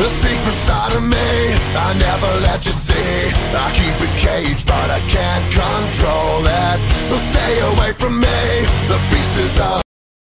The secret side of me I never let you see. I keep it caged but I can't control it, so stay away from me. The beast is